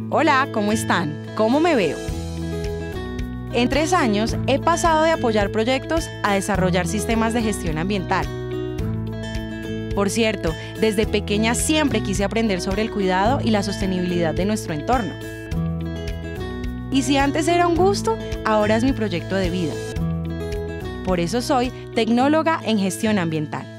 Hola, ¿cómo están? ¿Cómo me veo? En 3 años he pasado de apoyar proyectos a desarrollar sistemas de gestión ambiental. Por cierto, desde pequeña siempre quise aprender sobre el cuidado y la sostenibilidad de nuestro entorno. Y si antes era un gusto, ahora es mi proyecto de vida. Por eso soy tecnóloga en gestión ambiental.